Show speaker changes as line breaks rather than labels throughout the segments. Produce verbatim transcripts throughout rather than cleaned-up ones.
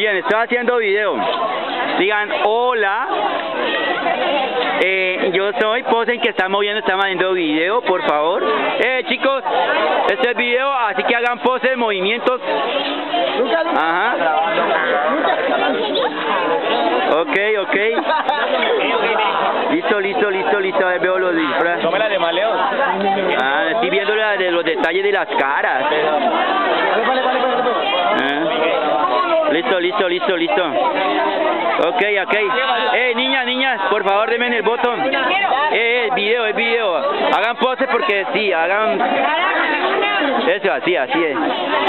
Bien, estoy haciendo video. Digan hola. Eh, yo soy Posen que está moviendo, está haciendo video, por favor. Eh, chicos, este es video, así que hagan poses, movimientos. Ajá. Ok, ok. Listo, listo, listo, listo. A ver, veo los disfraces.
Tómela de maleo.
Ah, estoy viendo la de los detalles de las caras. Ah. Listo, listo, listo, listo. Ok, ok. Eh, niñas, niñas, por favor, denme en el botón. Eh, es video, es video. Hagan pose porque sí, hagan. Eso, así, así es.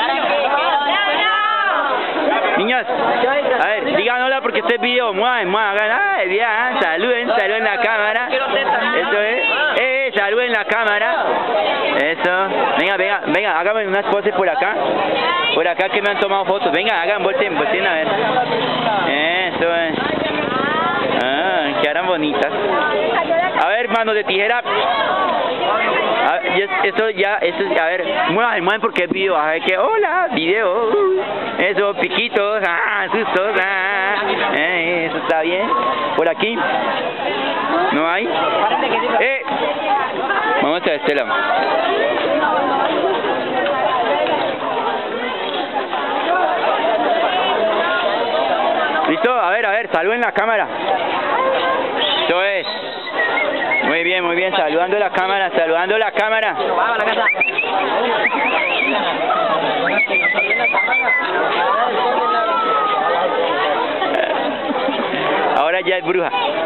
Niñas, a ver, digan hola porque este es video. Muevan, muevan, hagan. Ay, bien, saluden, saluden la cámara. Eso es. Eh, saluden la cámara. Eso. Venga, venga, venga, háganme unas poses por acá. Por acá que me han tomado fotos. Venga, hagan, volteen, volteen a ver. Eso es. Ah, quedaron bonitas. A ver, manos de tijera. A ver, eso ya, eso, a ver, muevan, muevan porque es video. A ver que, hola, video. Eso, piquitos, ah, sustos, ah. Eh, eso está bien. Por aquí. ¿No hay? Eh. Vamos a este lado. ¿Listo? A ver, a ver, saluden la cámara. Eso es. Muy bien, muy bien, saludando la cámara, saludando la cámara.
Vamos a la casa.
Ahora ya es bruja.